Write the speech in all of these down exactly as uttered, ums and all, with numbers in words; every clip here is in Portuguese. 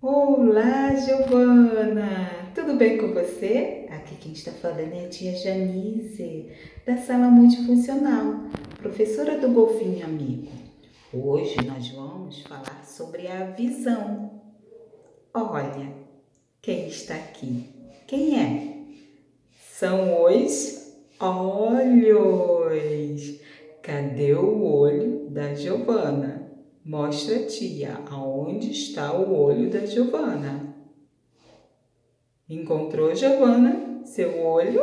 Olá, Giovana! Tudo bem com você? Aqui quem está falando é a tia Janice, da Sala Multifuncional, professora do Golfinho Amigo. Hoje nós vamos falar sobre a visão. Olha, quem está aqui? Quem é? São os olhos. Cadê o olho da Giovana? Mostra, tia, aonde está o olho da Giovana. Encontrou, Giovana, seu olho?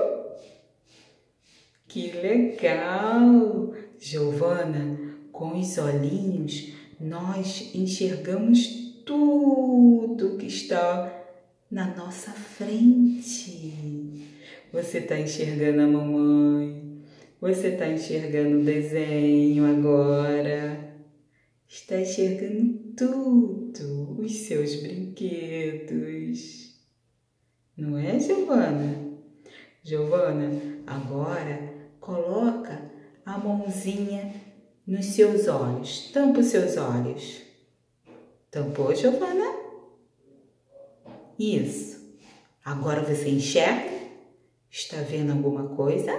Que legal! Giovana, com os olhinhos, nós enxergamos tudo que está na nossa frente. Você está enxergando a mamãe? Você está enxergando o desenho agora? Está enxergando tudo, os seus brinquedos. Não é, Giovana? Giovana, agora coloca a mãozinha nos seus olhos. Tampa os seus olhos. Tampou, Giovana? Isso. Agora você enxerga? Está vendo alguma coisa?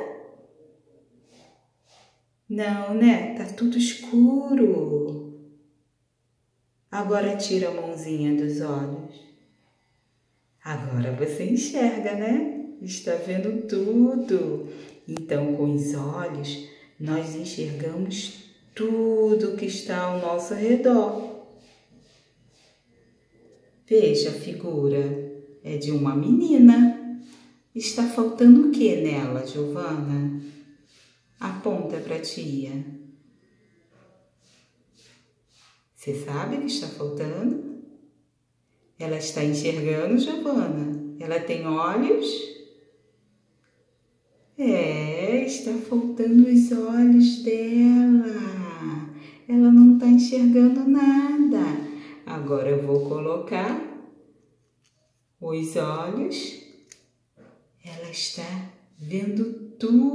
Não, né? Tá tudo escuro. Agora tira a mãozinha dos olhos. Agora você enxerga, né? Está vendo tudo. Então, com os olhos, nós enxergamos tudo que está ao nosso redor. Veja a figura. É de uma menina. Está faltando o que nela, Giovana? Aponta para a tia. Você sabe o que está faltando? Ela está enxergando, Giovana? Ela tem olhos? É, está faltando os olhos dela. Ela não está enxergando nada. Agora eu vou colocar os olhos. Ela está vendo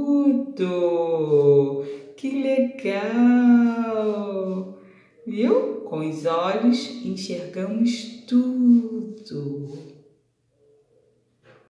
tudo. Que legal! Viu? Com os olhos enxergamos tudo.